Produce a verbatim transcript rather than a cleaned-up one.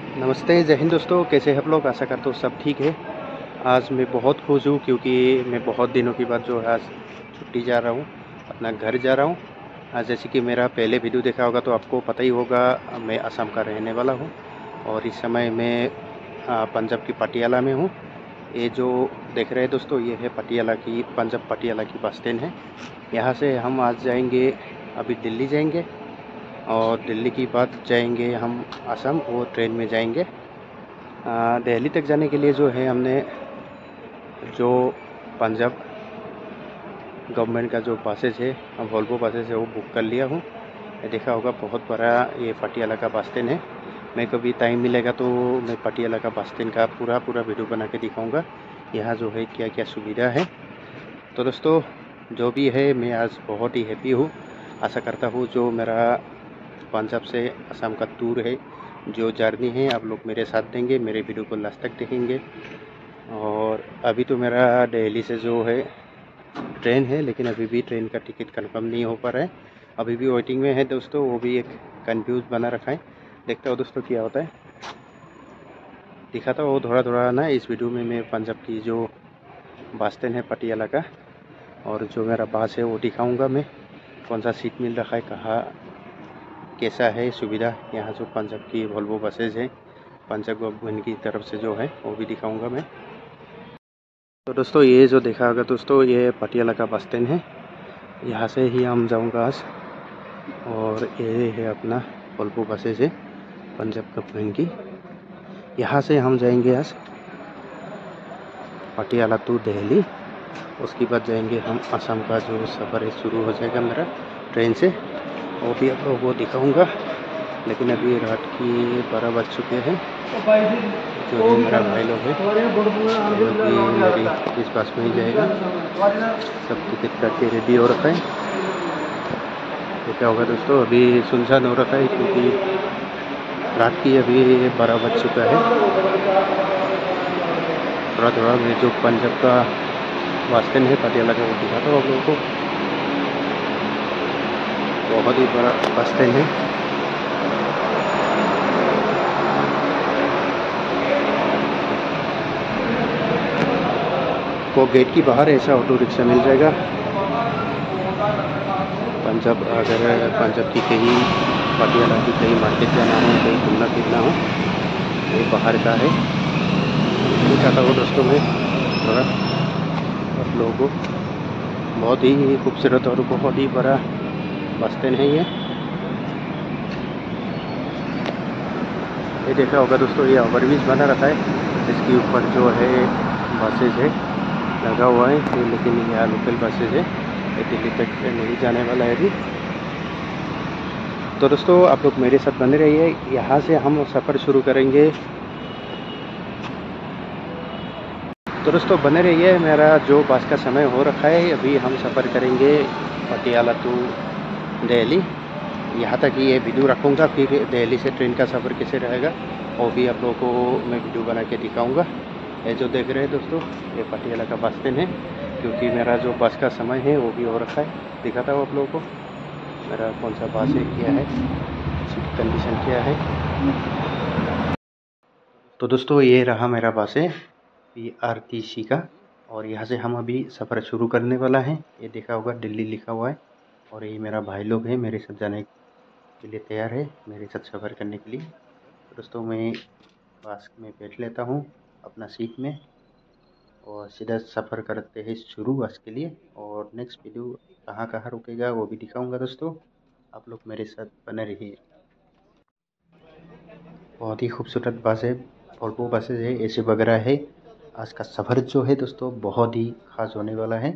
नमस्ते, जय हिंद दोस्तों, कैसे हैं आप लोग? आशा करता हूँ सब ठीक है। आज मैं बहुत खुश हूँ क्योंकि मैं बहुत दिनों के बाद जो है आज छुट्टी जा रहा हूँ, अपना घर जा रहा हूँ। आज जैसे कि मेरा पहले वीडियो देखा होगा तो आपको पता ही होगा, मैं असम का रहने वाला हूँ और इस समय मैं अ, पंजाब की पटियाला में हूँ। ये जो देख रहे हैं दोस्तों, ये है पटियाला की पंजाब पटियाला की बस स्टैंड है। यहाँ से हम आज जाएंगे, अभी दिल्ली जाएंगे और दिल्ली की बाद जाएंगे हम असम, वो ट्रेन में जाएंगे। अ, दिल्ली तक जाने के लिए जो है हमने जो पंजाब गवर्नमेंट का जो बसेस है, वोल्वो बसेस है, वो बुक कर लिया हूँ। ये देखा होगा बहुत बड़ा ये पटियाला का बस स्टैंड है। मैं कभी टाइम मिलेगा तो मैं पटियाला का बस स्टैंड का पूरा पूरा वीडियो बना के दिखाऊंगा, यहाँ जो है क्या क्या सुविधा है। तो दोस्तों, जो भी है मैं आज बहुत ही हैप्पी हूँ। आशा करता हूँ जो मेरा पंजाब से असम का टूर है, जो जर्नी है, आप लोग मेरे साथ देंगे, मेरे वीडियो को लास्ट तक देखेंगे। और अभी तो मेरा दिल्ली से जो है ट्रेन है, लेकिन अभी भी ट्रेन का टिकट कंफर्म नहीं हो पा रहा है, अभी भी वेटिंग में है दोस्तों। वो भी एक कंफ्यूज बना रखा है। देखता हो दोस्तों क्या होता है, दिखाता हो थोड़ा थोड़ा ना इस वीडियो में। मैं पंजाब की जो बस स्टैंड है पटियाला का, और जो मेरा बस है वो दिखाऊंगा मैं, कौन सा सीट मिल रखा है, कहाँ कैसा है सुविधा। यहाँ जो पंजाब की वोल्वो बसेज है पंजाब गवर्नमेंट की तरफ से जो है, वो भी दिखाऊंगा मैं। तो दोस्तों, ये जो देखा होगा दोस्तों, ये पटियाला का बस स्टैंड है। यहाँ से ही हम जाऊँगा आज, और ये है अपना वोल्वो बसेज है पंजाब गवर्नमेंट की। यहाँ से हम जाएंगे आज पटियाला टू दिल्ली। उसके बाद जाएंगे हम असम का जो सफ़र है शुरू हो जाएगा मेरा ट्रेन से, वो भी आप लोगों को दिखाऊँगा। लेकिन अभी रात की बारह बज चुके हैं। जो भी मेरा भाई लोग है वो भी मेरी इस बस में ही जाएगा, सब टिकट करके रेडी हो रखा है। तो क्या होगा दोस्तों, अभी सुनसान हो रखा है क्योंकि रात की अभी बारह बज चुका है। थोड़ा थोड़ा मैं जो पंजाब का बस स्टैंड है पटियाला का, वो दिखाता हूँ आप लोगों को। बहुत ही बड़ा बस स्टैंड है। वो गेट की बाहर ऐसा ऑटो रिक्शा मिल जाएगा। पंजाब, अगर पंजाब की कहीं पटियाला की कहीं मार्केट जाना हो, कहीं घूमना फिरना हो, ये बाहर का है। दिखाता हूँ दोस्तों मैं थोड़ा आप लोगों को। बहुत ही खूबसूरत और बहुत ही बड़ा बस स्टैंड है ये। ये देखा होगा दोस्तों, ये ओवरब्रिज बना रखा है, इसके ऊपर जो है बसेज है लगा हुआ है ये, लेकिन यहाँ लोकल बसेज है, ये दिल्ली तक नहीं जाने वाला है अभी। तो दोस्तों, आप लोग मेरे साथ बने रहिए। यहाँ से हम सफ़र शुरू करेंगे। तो दोस्तों बने रहिए, मेरा जो बस का समय हो रखा है, अभी हम सफ़र करेंगे पटियाला टू दिल्ली। यहाँ तक ये वीडियो रखूँगा, फिर दिल्ली से ट्रेन का सफ़र कैसे रहेगा वो भी आप लोगों को मैं वीडियो बना के दिखाऊँगा। ये जो देख रहे हैं दोस्तों, ये पटियाला का बस स्टैंड है, क्योंकि मेरा जो बस का समय है वो भी हो रखा है। दिखाता हूँ आप लोगों को मेरा कौन सा बस है, क्या है, सीट कंडीशन क्या है। तो दोस्तों, ये रहा मेरा बस है पी आर टी सी का, और यहाँ से हम अभी सफ़र शुरू करने वाला है। ये देखा होगा दिल्ली लिखा हुआ है, और ये मेरा भाई लोग हैं, मेरे साथ जाने के लिए तैयार है, मेरे साथ सफ़र करने के लिए। तो दोस्तों, मैं बस में बैठ लेता हूँ अपना सीट में, और सीधा सफ़र करते हैं शुरू बस के लिए। और नेक्स्ट वीडियो कहाँ कहाँ रुकेगा वो भी दिखाऊंगा दोस्तों, आप लोग मेरे साथ बने रहिए। बहुत ही खूबसूरत बस है, वोल्वो बसेज है, ए सी वगैरह है। आज का सफ़र जो है दोस्तों बहुत ही खास होने वाला है।